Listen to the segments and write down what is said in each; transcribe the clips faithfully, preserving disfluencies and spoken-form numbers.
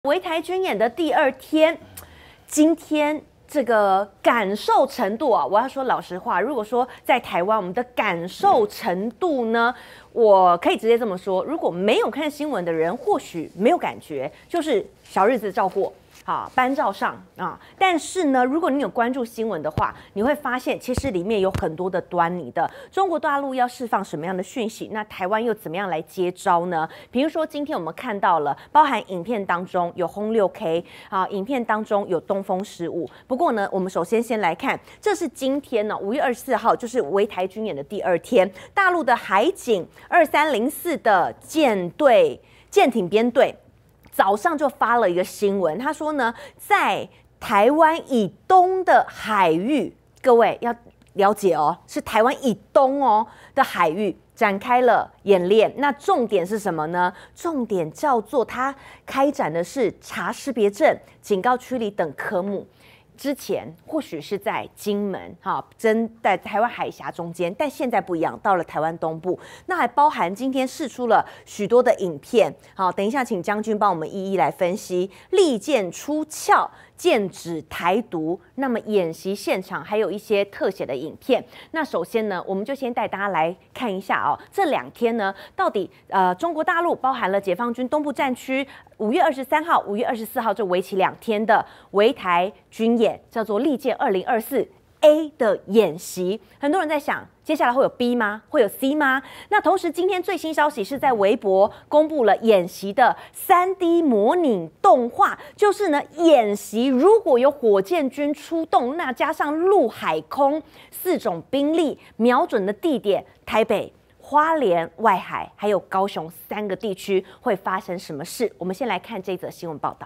围台军演的第二天，今天这个感受程度啊，我要说老实话，如果说在台湾，我们的感受程度呢，我可以直接这么说，如果没有看新闻的人，或许没有感觉，就是小日子照过。 啊，班照上啊，但是呢，如果你有关注新闻的话，你会发现其实里面有很多的端倪的。中国大陆要释放什么样的讯息？那台湾又怎么样来接招呢？比如说，今天我们看到了，包含影片当中有轰六 K 啊，影片当中有东风十五。不过呢，我们首先先来看，这是今天呢，五月二十四号，就是围台军演的第二天，大陆的海警二三零四的舰队舰艇编队。 早上就发了一个新闻，他说呢，在台湾以东的海域，各位要了解哦，是台湾以东哦的海域展开了演练。那重点是什么呢？重点叫做他开展的是查识别证、警告驱离等科目。 之前或许是在金门，哈，真在台湾海峡中间，但现在不一样，到了台湾东部，那还包含今天释出了许多的影片，好，等一下请将军帮我们一一来分析，利剑出鞘，剑指台独，那么演习现场还有一些特写的影片。那首先呢，我们就先带大家来看一下哦，这两天呢，到底呃中国大陆包含了解放军东部战区。 五月二十三号、五月二十四号这为期两天的围台军演，叫做利剑二零二四 A 的演习。很多人在想，接下来会有 B 吗？会有 C 吗？那同时，今天最新消息是在微博公布了演习的 三 D 模拟动画，就是呢，演习如果有火箭军出动，那加上陆海空四种兵力，瞄准的地点台北。 花莲、外海还有高雄三个地区会发生什么事？我们先来看这则新闻报道。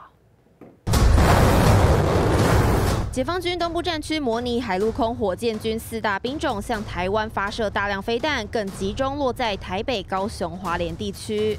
解放军东部战区模拟海陆空火箭军四大兵种向台湾发射大量飞弹，更集中落在台北、高雄、花莲地区。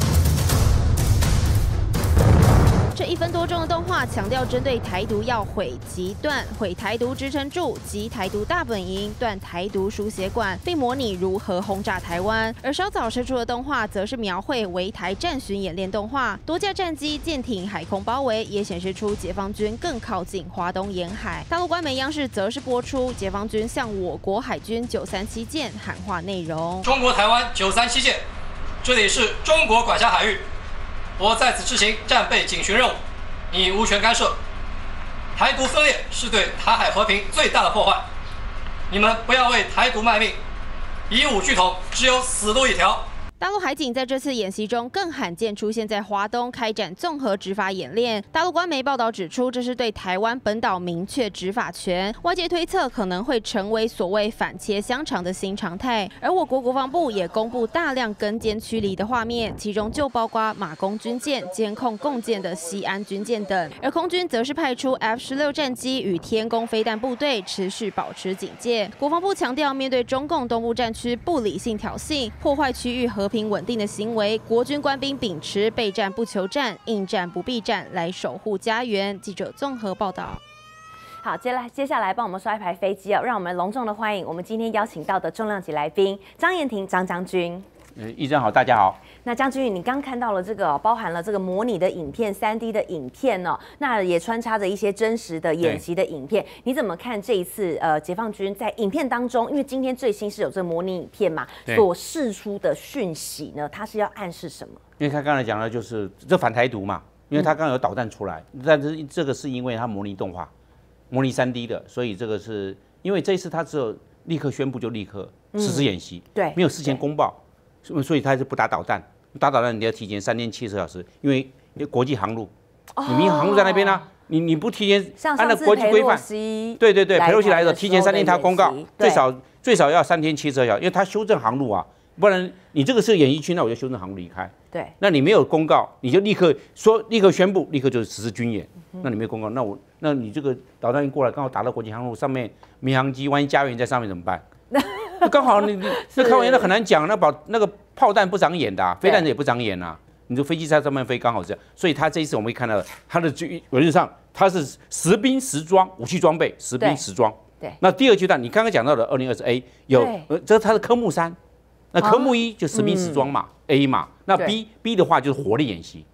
这一分多钟的动画强调，针对台独要毁及断，毁台独支撑柱及台独大本营，断台独输血管，并模拟如何轰炸台湾。而稍早释出的动画，则是描绘围台战巡演练动画，多架战机、舰艇、海空包围，也显示出解放军更靠近华东沿海。大陆官媒央视则是播出解放军向我国海军九三七舰喊话内容： 中国台湾九三七舰，这里是中国管辖海域。 我在此执行战备警巡任务，你无权干涉。台独分裂是对台海和平最大的破坏，你们不要为台独卖命，以武拒统，只有死路一条。 大陆海警在这次演习中更罕见出现在华东开展综合执法演练。大陆官媒报道指出，这是对台湾本岛明确执法权。外界推测可能会成为所谓反切香肠的新常态。而我国国防部也公布大量跟监驱离的画面，其中就包括马公军舰监控共建的西安军舰等。而空军则是派出 F 十六战机与天宫飞弹部队持续保持警戒。国防部强调，面对中共东部战区不理性挑衅、破坏区域和平 平稳定的行为，国军官兵秉持备战不求战、应战不避战来守护家园。记者综合报道。 好，接来接下来帮我们刷一排飞机哦，让我们隆重的欢迎我们今天邀请到的重量级来宾张延廷张将军。 呃，议长好，大家好。 那将军，你刚看到了这个、哦、包含了这个模拟的影片、三 D 的影片哦，那也穿插着一些真实的演习的影片。你怎么看这一次呃解放军在影片当中，因为今天最新是有这个模拟影片嘛，所释出的讯息呢，它是要暗示什么？ 因为他刚才讲的就是这反台独嘛，因为他刚刚有导弹出来，嗯、但是这个是因为他模拟动画，模拟三 D 的，所以这个是因为这一次他只有立刻宣布就立刻实施演习， 嗯、对， 没有事前公报。 所以他是不打导弹，打导弹你要提前三天七十小时，因为国际航路，哦、你民航路在那边啊，你你不提前按照国际规范，对对对，裴洛西来的时候提前三天他公告，最少最少要三天七十小时，因为他修正航路啊，不然你这个是演艺区，那我就修正航路离开。 对， 那你没有公告，你就立刻说立刻宣布，立刻就实施军演，嗯、那你没有公告，那我那你这个导弹一过来，刚好打到国际航路上面，民航机万一家园在上面怎么办？刚好你你那开玩笑很难讲，那把那个炮弹不长眼的、啊，飞弹也不长眼啊。你这飞机在上面飞刚好这样，所以他这一次我们会看到他的原则上他是实兵实装武器装备，实兵实装。 对。 那第二阶段你刚刚讲到的二零二四 A 有，呃，这是它的科目三，那科目一就实兵实装嘛、哦、，A 嘛，那 B、嗯、B 的话就是火力演习。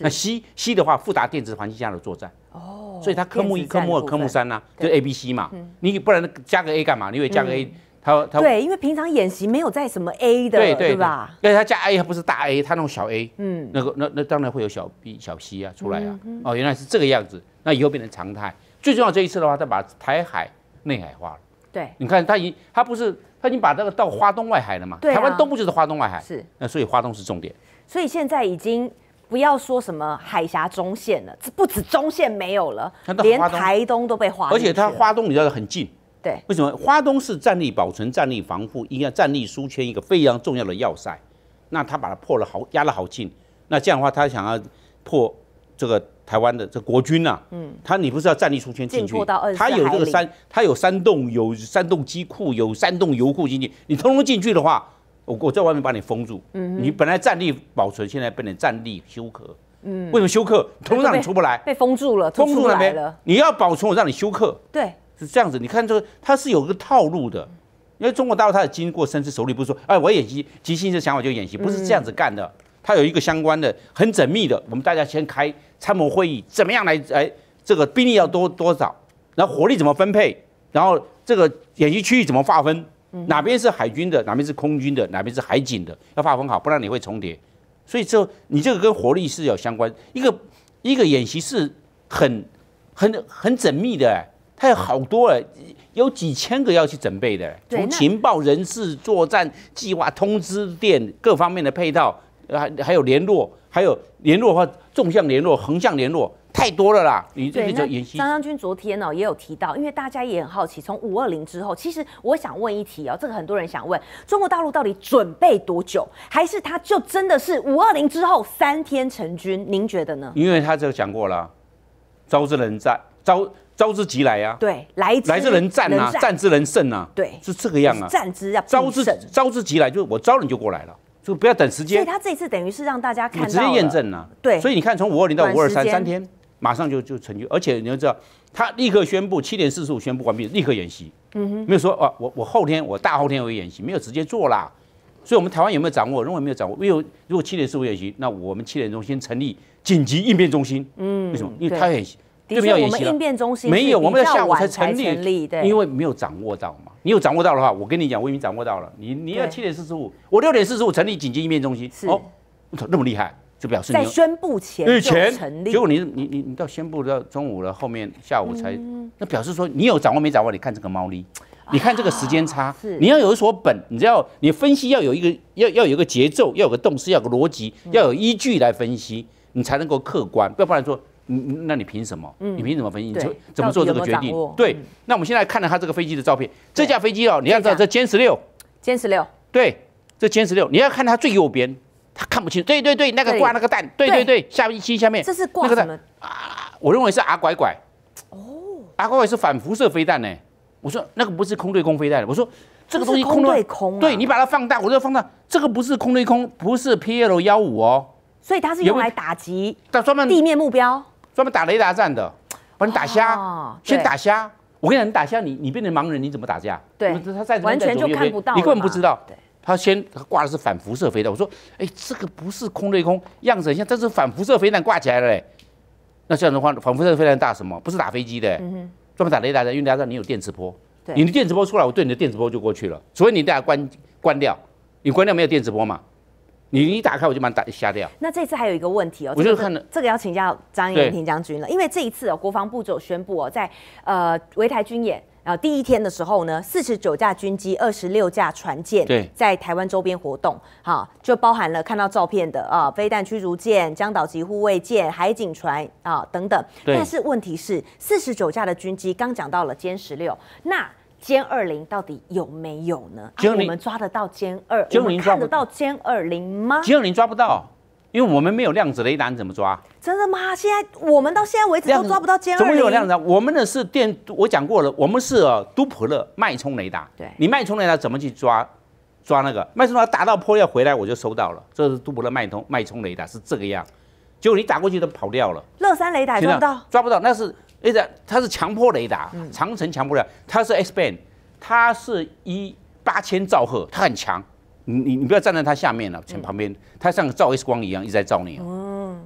那 C C 的话，复杂电子环境下的作战。哦，所以它科目一、科目二、科目三呐，就 A、B、C 嘛。你不然加个 A 干嘛？你以为加个 A， 它它对，因为平常演习没有在什么 A 的， 对对吧？ 因为它加 A， 它不是大 A， 它那种小 A， 嗯，那个那那当然会有小 B、小 C 啊出来啊。哦，原来是这个样子，那以后变成常态。最重要这一次的话，它把台海内海化了。 对， 你看它已经，它不是，它已经把这个到花东外海了嘛？台湾东部就是花东外海， 是， 那所以花东是重点。 所以现在已经不要说什么海峡中线了，不止中线没有了，连台东都被划进去了。 而且它花东你知道很近， 对， 为什么？花东是战力保存、战力防护、一个战力输圈一个非常重要的要塞。那他把它破了好，压得好近。那这样的话，他想要破这个台湾的这国军啊，嗯，他你不是要战力出圈进去，他有这个山，他有山洞，有山洞机库，有山洞油库进去，你通通进去的话，我我在外面把你封住，嗯，你本来战力保存，现在变成战力休克，嗯，为什么休克？通通让你出不来， 被封住了， 封住了没？你要保存，我让你休克， 对， 是这样子。你看这个，它是有个套路的，因为中国大陆它的经过深思熟虑，不是说哎我演习即兴的想法就演习，不是这样子干的。它有一个相关的很缜密的，我们大家先开参谋会议，怎么样来来这个兵力要多多少，然后火力怎么分配，然后这个演习区域怎么划分，哪边是海军的，哪边是空军的，哪边是海警的，要划分好，不然你会重叠。所以这你这个跟火力是有相关，一个一个演习是很很很缜密的，它有好多哎，有几千个要去准备的，从情报、人事、作战计划、通知电各方面的配套。还还有联络，还有联络的话，纵向联络、横向联络，太多了啦。你这个演习， 张将军昨天哦也有提到，因为大家也很好奇，从五二零之后，其实我想问一题哦，这个很多人想问，中国大陆到底准备多久，还是他就真的是五二零之后三天成军？您觉得呢？ 因为他这讲过了，招之人战，招招之即来啊。 对，来之来之人战啊，战之人胜啊。 对， 是这个样啊。 战之要招之招之即来，就是我招你就过来了。就不要等时间， 所以他这次等于是让大家看到直接验证了。 对， 所以你看，从五二零到五二三三天，马上就就成军，而且你要知道，他立刻宣布七点四十五宣布完毕，立刻演习。嗯哼，没有说啊，我我后天我大后天会演习，没有直接做啦。所以我们台湾有没有掌握？我认为没有掌握。因为如果七点四十五演习，那我们七点钟先成立紧急应变中心。嗯，为什么？因为他演习。 的确，我们应变中心没有，我们在下午才成立，对， 因为没有掌握到嘛。你有掌握到的话，我跟你讲，我已经掌握到了。你你要七点四十五，我六点四十五成立紧急应变中心，哦，那么厉害，就表示在宣布前就成立。 结果你你你你到宣布到中午了，后面下午才，那表示说你有掌握没掌握？你看这个猫腻，你看这个时间差，你要有所本，你知道你分析要有一个要要有一个节奏，要有个动势，要有个逻辑，要有依据来分析，你才能够客观，要不然说。嗯，那你凭什么？你凭什么分析？你怎么做这个决定？对，那我们现在看了他这个飞机的照片，这架飞机哦，你要知道这歼十六， 歼十六， 对，这歼十六，你要看它最右边，他看不清，对对对，那个挂那个弹，对对对，下一期下面这是挂什么啊？我认为是阿拐拐，哦，阿拐拐是反辐射飞弹呢。我说那个不是空对空飞弹，我说这个东西空对空， 对你把它放大，我就放大，这个不是空对空，不是 P L 幺五哦， 所以它是用来打击专门地面目标。 专门打雷达战的，把你打瞎，哦、先打瞎。我跟你讲，你打瞎你，你变成盲人，你怎么打架？ 对， 他在完全就看不到， 你根本不知道。他先他挂的是反辐射飞弹，我说，哎，这个不是空对空，样子很像，这是反辐射飞弹挂起来了嘞。那这样的话，反辐射飞弹打什么？不是打飞机的，嗯、专门打雷达的，因为雷达战你有电磁波，你的电磁波出来，我对你的电磁波就过去了，除非你大家关关掉，你关掉没有电磁波嘛？你一打开我就把你打瞎掉。 那这次还有一个问题哦， 我就看了这个要请教张延廷将军了，因为这一次哦，国防部就有宣布哦，在呃围台军演啊、呃、第一天的时候呢，四十九架军机、二十六架船舰在台湾周边活动，哈，就包含了看到照片的啊飞弹驱逐舰、江岛级护卫舰、海警船啊等等。但是问题是，四十九架的军机，刚讲到了歼十六，那歼二零到底有没有呢？啊、我们抓得到歼二，我们看得到歼二零吗？ 歼二零抓不到，因为我们没有量子雷达，你怎么抓？ 真的吗？现在我们到现在为止都抓不到歼二零。 怎么有量子？我们的是电，我讲过了，我们是呃都普勒脉冲雷达。 对， 你脉冲雷达怎么去抓？抓那个脉冲雷达打到坡要回来，我就收到了。这是都普勒脉冲脉冲雷达是这个样，结果你打过去都跑掉了。 乐山雷达抓不到， 抓不到，那是。雷达它是强迫雷达，长程强迫雷达，它是 X band， 它是一八千兆赫，它很强。你你你不要站在它下面了，前旁边，它像照 X 光一样一直在照你。嗯，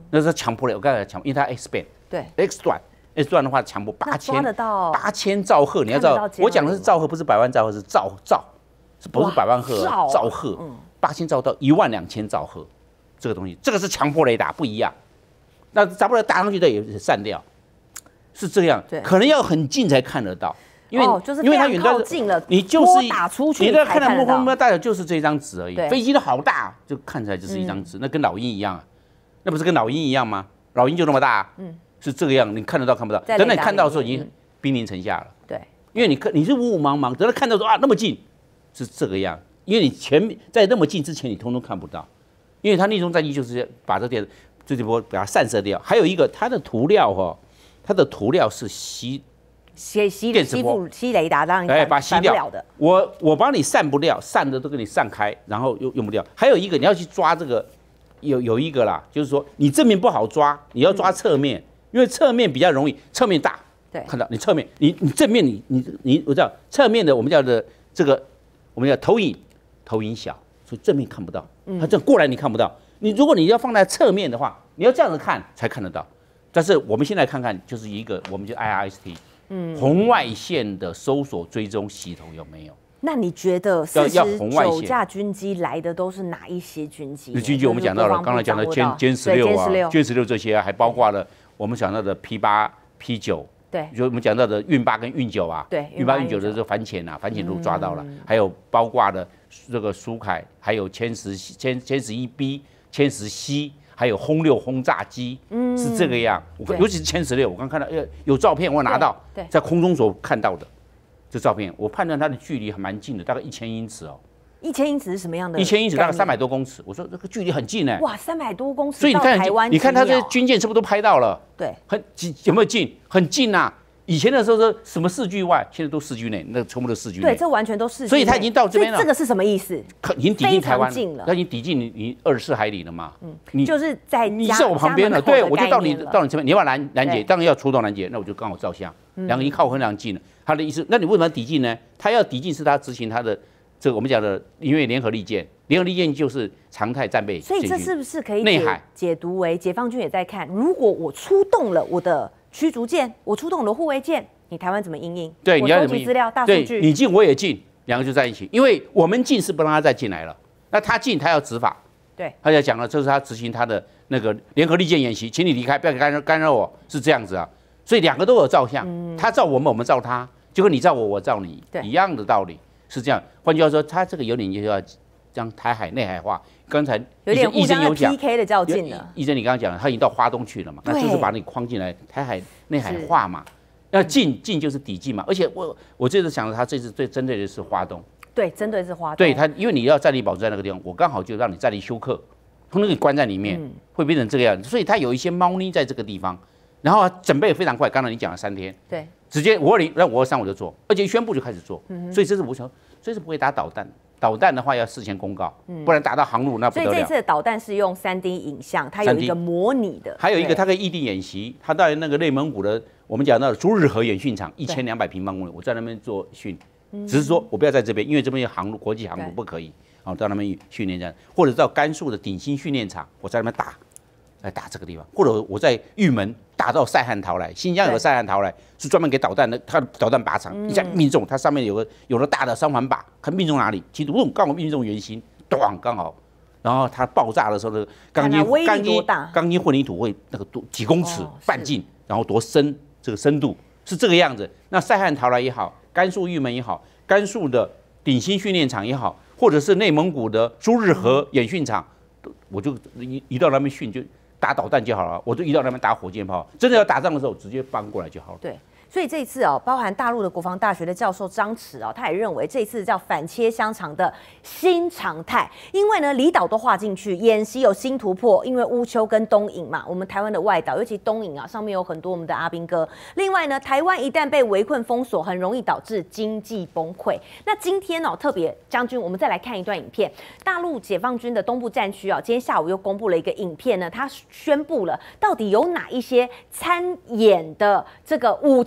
那是强迫的，我刚才强，因为它 X band， 对 ，X 段 ，X 段的话强迫八千，八千兆赫，你要知道，我讲的是兆赫，不是百万兆赫，是兆兆，是不是百万赫？兆赫，八千兆到一万两千兆赫，这个东西，这个是强迫雷达，不一样。那咱们打上去的也散掉，是这样，可能要很近才看得到。因为、哦、 就是因为它远端近了， 你就是打出去， 你在看到目光大小就是这张纸而已。飞机都好大，就看起来就是一张纸，嗯、那跟老鹰一样啊，那不是跟老鹰一样吗？老鹰就那么大、啊，嗯，是这个样，你看得到看不到？等到你看到的时候，已经兵临城下了。对，因为你看你是雾雾茫茫，等到看到说啊那么近，是这个样，因为你前面在那么近之前你通通看不到，因为它逆中战机就是把这电这波把它散射掉。还有一个它的涂料哈、哦，它的涂料是吸。 吸吸吸附吸雷达，当然哎，把吸掉的。我我帮你散不掉，散的都给你散开，然后又用不掉。还有一个你要去抓这个，有有一个啦，就是说你正面不好抓，你要抓侧面，嗯、因为侧面比较容易，侧面大。对，看到你侧面，你你正面你你你我知道侧面的我们叫的这个我们叫投影，投影小，所以正面看不到。嗯，它这样过来你看不到。你如果你要放在侧面的话，你要这样子看才看得到。但是我们现在看看，就是一个我们就 I R S T。嗯，红外线的搜索追踪系统有没有？ 那你觉得四十九架军机来的都是哪一些军机？ 军机我们讲到了，刚才讲的歼歼十六啊，歼十六这些啊，还包括了我们讲到的 P 八、P 九，对，就我们讲到的运八跟运九啊，对，运八、运九的这个反潜啊，反潜都抓到了，还有包括了这个苏凯，还有歼十、歼歼十一 B、歼十 C。还有轰六轰炸机，嗯，是这个样。尤其是歼十六，我刚看到，呃，有照片我拿到，在空中所看到的这照片，我判断它的距离还蛮近的，大概一千英尺哦。 一千英尺是什么样的？ 一千英尺大概三百多公尺。我说这个距离很近哎。 哇，三百多公尺。 所以你看，你看它这些军舰是不是都拍到了？ 对， 很近，有没有近？很近呐。以前的时候说什么视距外，现在都视距内，那全部都视距内。 对，这完全都视距内。 所以它已经到这边了。 这个是什么意思？ 已经抵近台湾了，它已经抵近你你二十四海里了嘛。嗯， 你就是在你在我旁边了，对，我就到你到你这边，你要拦拦截，当然要出动拦截，那我就刚好照相，两个已经靠很两近了。他的意思，那你为什么要抵近呢？他要抵近是他执行他的这个我们讲的，因为联合利剑，联合利剑就是常态战备。 所以这是不是可以解解读为解放军也在看，如果我出动了我的驱逐舰，我出动了护卫舰。你台湾怎么因应？ 对，你要收集资料、大数据， 你进我也进，两个就在一起。因为我们进是不让他再进来了，那他进他要执法， 对， 他就讲了，这是他执行他的那个联合利剑演习，请你离开，不要干扰干扰我，是这样子啊。所以两个都有照相，嗯、他照我们，我们照他，就跟你照我，我照你一样的道理，是这样。换句话说，他这个有点就要将台海内海化。刚才有点互相 P K 的较劲了。 医生，你刚刚讲了，他已经到花东去了嘛，那就是把你框进来，台海内海化嘛。要进进就是抵近嘛，而且我我这次想他这次最针对的是花东， 对，针对是花东， 对他，因为你要战力保持在那个地方，我刚好就让你战力休克，通通给关在里面，嗯、会变成这个样子，所以他有一些猫腻在这个地方，然后准备非常快，刚才你讲了三天， 对， 直接五二零让五二三我就做，而且一宣布就开始做，嗯、所以这是我想，这是不会打导弹。导弹的话要事先公告，嗯、不然打到航路那不得了。 所以这次的导弹是用三 D 影像，它有一个模拟的， 还有一个它可以异地演习，它在那个内蒙古的我们讲到的朱日和演训场，一千两百平方公里，我在那边做训，只是说我不要在这边，因为这边有航路，国际航路不可以，啊，到那边训练这样，或者到甘肃的鼎新训练场，我在那边打，来打这个地方，或者我在玉门打到塞罕陶来，新疆有个塞罕陶来是专门给导弹的，它的导弹靶场一下命中，它上面有个有个大的三环靶，看命中哪里，其实我刚好命中圆心，咚刚好，然后它爆炸的时候的钢筋钢筋钢筋混凝土会那个多几公尺半径，然后多深这个深度是这个样子。那塞罕陶来也好，甘肃玉门也好，甘肃的鼎新训练场也好，或者是内蒙古的朱日和演训场，我就一一到那边训就。打导弹就好了，我就移到那边打火箭炮。真的要打仗的时候，直接搬过来就好了。 对，所以这一次哦，包含大陆的国防大学的教授张弛哦，他也认为这一次叫反切香肠的新常态，因为呢离岛都划进去，演习有新突破。因为乌丘跟东引嘛，我们台湾的外岛，尤其东引啊，上面有很多我们的阿兵哥。另外呢，台湾一旦被围困封锁，很容易导致经济崩溃。那今天哦，特别将军，我们再来看一段影片。大陆解放军的东部战区啊，今天下午又公布了一个影片呢，他宣布了到底有哪一些参演的这个武器。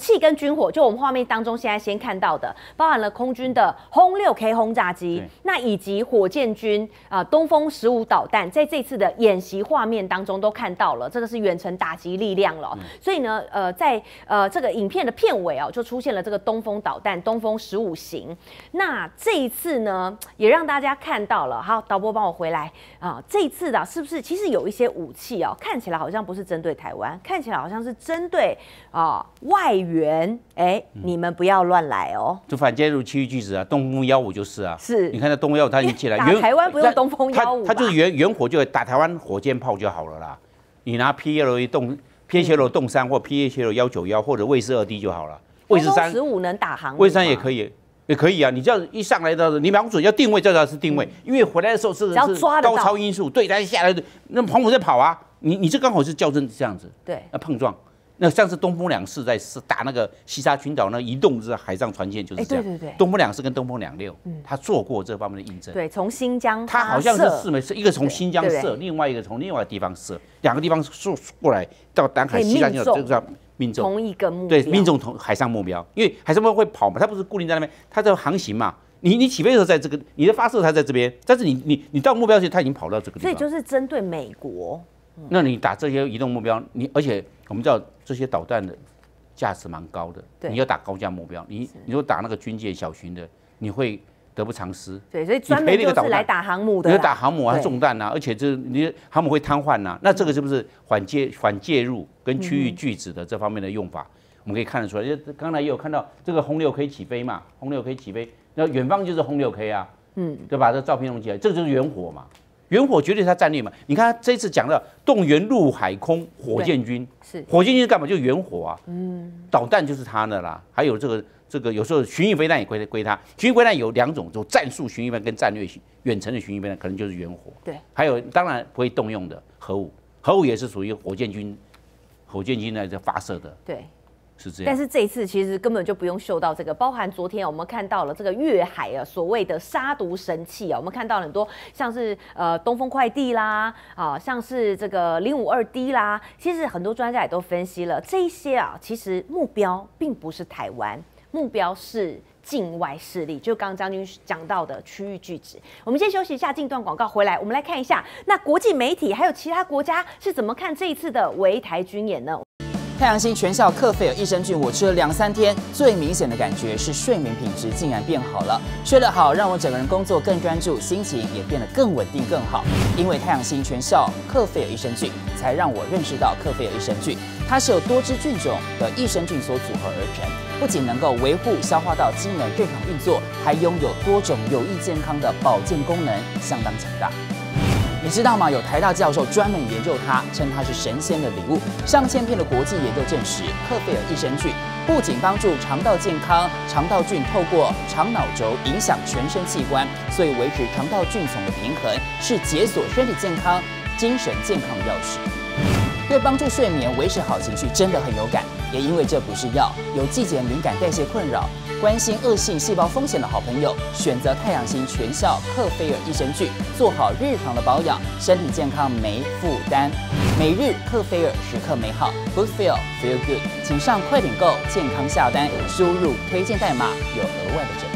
器跟军火，就我们画面当中现在先看到的，包含了空军的轰六 K 轰炸机，那以及火箭军啊、呃、东风十五导弹，在这次的演习画面当中都看到了，这个是远程打击力量了。嗯、所以呢，呃，在呃这个影片的片尾哦，就出现了这个东风导弹，东风十五型。那这一次呢，也让大家看到了。好，导播帮我回来啊、呃，这一次的、啊、是不是其实有一些武器哦，看起来好像不是针对台湾，看起来好像是针对啊、呃、外援。哎，你们不要乱来哦。 就反介入区域拒止啊，东风幺五就是啊。 是， 你看那东风幺五，它已经起来。 打台湾不用东风幺五， 它就是原原火就打台湾火箭炮就好了啦。你拿 P L A 动 P H L 动三或 P H L 幺九幺或者卫士二 D 就好了。卫士三十五能打航母， 卫士三也可以。也可以啊，你这样一上来的，你瞄准要定位，这要是定位，嗯、因为回来的时候是是高超音速，对，它下来的那航母在跑啊，你你这刚好是校正这样子， 对， 那碰撞，那上次东风两式在打那个西沙群岛那移动是海上船舰就是这样， 对对对， 东风两式跟东风两六，嗯，他做过这方面的印证， 对，从新疆他好像是四枚射，一个从新疆射，另外一个从另外一个地方射，两个地方射过来到南海西沙群岛这个。命中同一个目标， 对，命中同海上目标，因为海上目标会跑嘛，它不是固定在那边，它在航行嘛。你你起飞的时候在这个，你的发射台在这边，但是你你你到目标时，它已经跑到这个地方。 所以就是针对美国。 嗯、那你打这些移动目标，你而且我们知道这些导弹的价值蛮高的，你要打高价目标，你你说打那个军舰小型的，你会得不偿失。 对，所以专门就是来打航母的， 你打航母啊，中弹啊，而且这你航母会瘫痪呐，那这个是不是反介反介入跟区域拒止的这方面的用法？嗯、我们可以看得出来，刚才也有看到这个轰六可以起飞嘛，轰六可以起飞，那远方就是轰六 K 啊，嗯，对吧？这照片弄起来，这就是远火嘛，远火绝对是它战略嘛。你看他这次讲到动员陆海空火箭军， 是火箭军是干嘛？就是远火啊，嗯，导弹就是它的啦，还有这个。这个有时候巡弋飞弹也归归它，巡弋飞弹有两种，有战术巡弋飞弹跟战略远程的巡弋飞弹，可能就是远火。 对， 还有当然不会动用的核武，核武也是属于火箭军，火箭军来这发射的。 对， 是这样。 但是这一次其实根本就不用嗅到这个，包含昨天我们看到了这个越海啊所谓的杀毒神器啊，我们看到很多像是呃东风快递啦，啊像是这个零五二 D 啦，其实很多专家也都分析了，这一些啊其实目标并不是台湾。目标是境外势力，就刚刚将军讲到的区域拒止。我们先休息一下，进段广告回来，我们来看一下那国际媒体还有其他国家是怎么看这一次的围台军演呢？ 太阳星全效克菲尔益生菌，我吃了两三天，最明显的感觉是睡眠品质竟然变好了。睡得好，让我整个人工作更专注，心情也变得更稳定更好。因为太阳星全效克菲尔益生菌，才让我认识到克菲尔益生菌，它是由多支菌种的益生菌所组合而成，不仅能够维护消化道机能正常运作，还拥有多种有益健康的保健功能，相当强大。你知道吗？有台大教授专门研究它，称它是神仙的礼物。上千篇的国际研究证实，克菲尔益生菌不仅帮助肠道健康，肠道菌透过肠脑轴影响全身器官，所以维持肠道菌丛的平衡是解锁身体健康、精神健康的钥匙。对帮助睡眠、维持好情绪真的很有感。也因为这不是药，有季节敏感、代谢困扰、关心恶性细胞风险的好朋友，选择太阳星全效克菲尔益生菌，做好日常的保养，身体健康没负担。每日克菲尔，时刻美好 ，Good Feel Feel Good，请上快点购健康下单，输入推荐代码有额外的折。